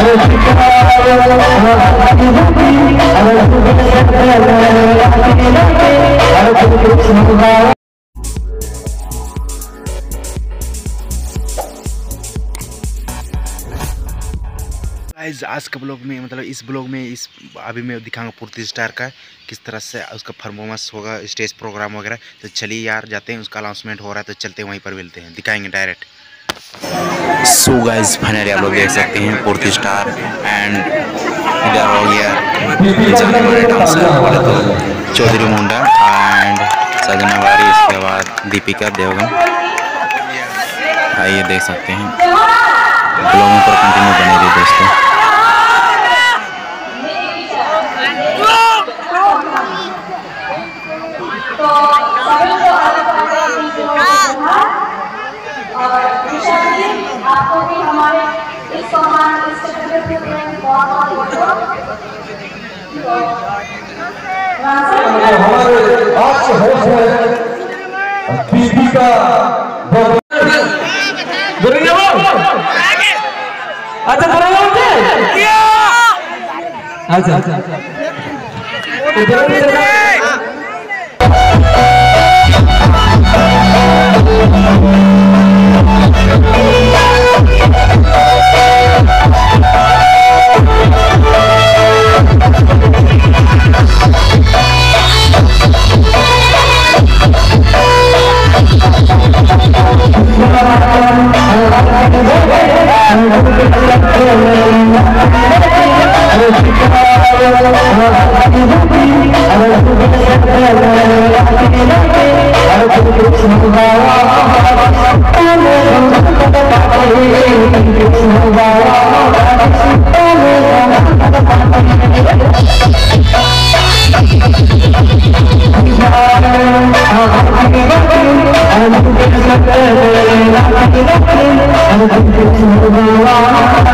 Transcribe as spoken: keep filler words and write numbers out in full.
Guys आज के blog में मतलब इस ब्लॉग में इस अभी मैं दिखाऊंगा पूर्ति स्टार का किस तरह से उसका परफॉर्मेंस होगा, स्टेज प्रोग्राम वगैरह। तो चलिए यार जाते हैं, उसका अनाउंसमेंट हो रहा है तो चलते हैं वहीं पर मिलते हैं, दिखाएंगे डायरेक्ट। सो गाइस फाइनली आप लोग देख सकते हैं पूर्ति स्टार एंड इधर हो गया जाने वाले डांसर बोले तो चौधरी मुंडा एंड सजना वारी, इसके बाद दीपिका देवगन। आइए देख सकते हैं, ब्लॉग पर कंटिन्यू बने रहिए दोस्तों। आपको भी हमारे इस सम्मान इस सेलिब्रेट में बहुत बहुत हमारे आज होश है दीपिका अच्छा अच्छा अच्छा I'm